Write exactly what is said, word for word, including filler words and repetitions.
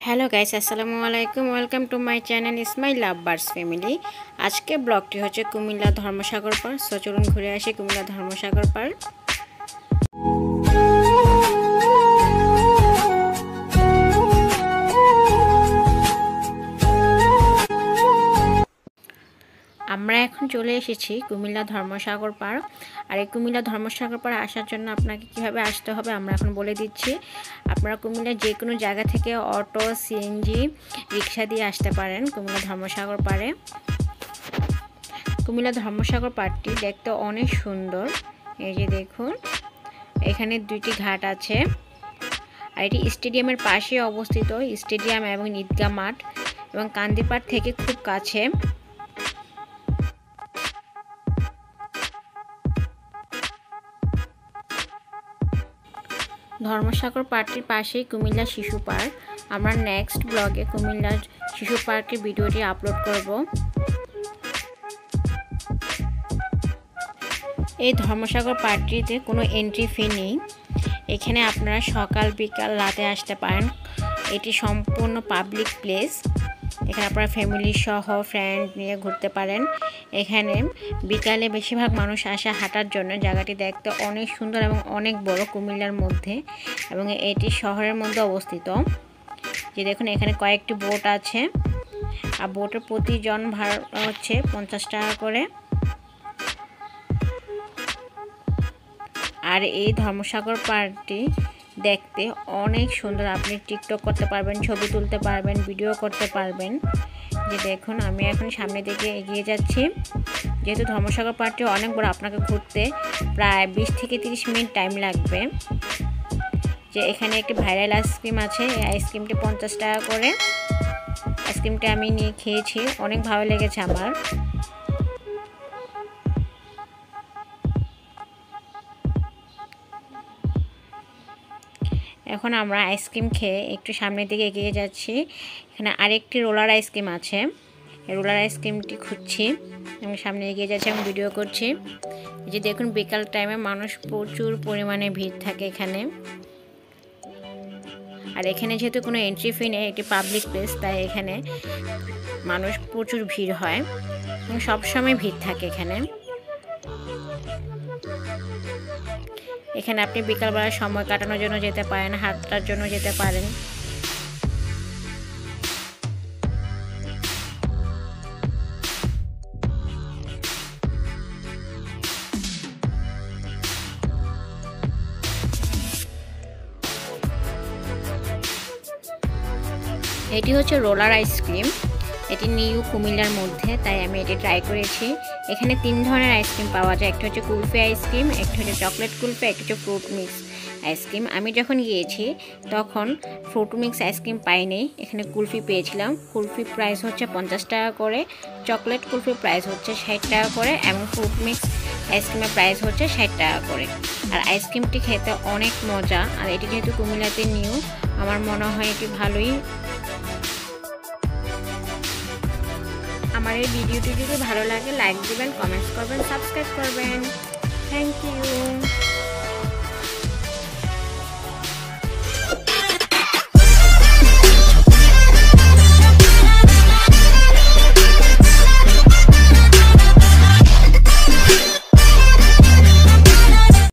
Hello guys, আসসালামু আলাইকুম। Welcome to my channel is my love birds family. আজকে ব্লগটি হচ্ছে কুমিল্লা ধর্মসাগর পার। সো চলুন ঘুরে আসি কুমিল্লা ধর্মসাগর পার। আমরা এখন চলে এসেছি কুমিল্লা ধর্মসাগর পার। আর এই কুমিল্লা ধর্মসাগর পার আসার জন্য আপনাকে কিভাবে আসতে হবে আমরা এখন বলে দিচ্ছি। আপনারা কুমিল্লার যে কোনো জায়গা থেকে অটো, সিএনজি, রিক্সা দিয়ে আসতে পারেন কুমিল্লা ধর্মসাগর পারে। কুমিল্লা ধর্মসাগর পাড়টি দেখতে অনেক সুন্দর। এই যে দেখুন, এখানে দুইটি ঘাট আছে। আর এটি স্টেডিয়ামের পাশে অবস্থিত। স্টেডিয়াম এবং ঈদগাহ মাঠ এবং কান্দির পাড় থেকে খুব কাছে। ধর্মসাগর পার্কটির পাশেই কুমিল্লা শিশু পার্ক। আমরা নেক্সট ব্লগে কুমিল্লা শিশু পার্কের ভিডিওটি আপলোড করব। এই ধর্মসাগর পার্কটিতে কোনো এন্ট্রি ফি নেই। এখানে আপনারা সকাল বিকাল রাতে আসতে পারেন। এটি সম্পূর্ণ পাবলিক প্লেস। এখানে আপনারা ফ্যামিলি সহ ফ্রেন্ড নিয়ে ঘুরতে পারেন। এখানে বিকালে বেশিরভাগ মানুষ আসে হাঁটার জন্য। জায়গাটি দেখতে অনেক সুন্দর এবং অনেক বড় কুমিল্লার মধ্যে, এবং এটি শহরের মধ্যে অবস্থিত। যে দেখুন, এখানে কয়েকটি বোট আছে। আর বোটের প্রতিজন ভাড়া হচ্ছে পঞ্চাশ টাকা করে। আর এই ধর্মসাগর পার্কটি দেখতে অনেক সুন্দর। আপনি টিকটক করতে পারবেন, ছবি তুলতে পারবেন, ভিডিও করতে পারবেন। যে দেখুন, আমি এখন সামনের দিকে এগিয়ে যাচ্ছি। যেহেতু ধর্মসাগর পার্কটি অনেক বড়, আপনাকে ঘুরতে প্রায় বিশ থেকে তিরিশ মিনিট টাইম লাগবে। যে এখানে একটি ভাইরাল আইসক্রিম আছে। এই আইসক্রিমটি পঞ্চাশ টাকা করে। আইসক্রিমটি আমি নিয়ে খেয়েছি, অনেক ভালো লেগেছে আমার। এখন আমরা আইসক্রিম খেয়ে একটু সামনের দিকে এগিয়ে যাচ্ছি। এখানে আরেকটি রোলার আইসক্রিম আছে। এই রোলার আইসক্রিমটি খুঁজছি, আমি সামনে এগিয়ে যাচ্ছি এবং ভিডিও করছি। এই যে দেখুন, বিকাল টাইমে মানুষ প্রচুর পরিমাণে ভিড় থাকে এখানে। আর এখানে যেহেতু কোনো এন্ট্রি ফি নেই, একটি পাবলিক প্লেস, তাই এখানে মানুষ প্রচুর ভিড় হয় এবং সবসময় ভিড় থাকে এখানে। এখানে আপনি বিকালবেলা সময় কাটানোর জন্য যেতে পারেন, হাঁটার জন্য যেতে পারেন। এটি হচ্ছে রোলার আইসক্রিম। এটি নিউ কুমিল্লার মধ্যে, তাই আমি এটি ট্রাই করেছি। এখানে তিন ধরনের আইসক্রিম পাওয়া যায়। একটা হচ্ছে কুলফি আইসক্রিম, একটা হচ্ছে চকলেট কুলফি, একটা হচ্ছে ফ্রুট মিক্স আইসক্রিম। আমি যখন গিয়েছি তখন ফ্রুট মিক্স আইসক্রিম পাইনি, এখানে কুলফি পেয়েছিলাম। কুলফি প্রাইস হচ্ছে পঞ্চাশ টাকা করে, চকলেট কুলফি প্রাইস হচ্ছে ষাট টাকা করে, এবং ফ্রুট মিক্স আইসক্রিমের প্রাইস হচ্ছে ষাট টাকা করে। আর আইসক্রিমটি খেতে অনেক মজা। আর এটি যেহেতু কুমিল্লাতে নিউ, আমার মনে হয় এটি ভালোই। আমার এই ভিডিওটি যদি ভালো লাগে লাইক দিবেন, কমেন্টস করবেন, সাবস্ক্রাইব করবেন। Thank you.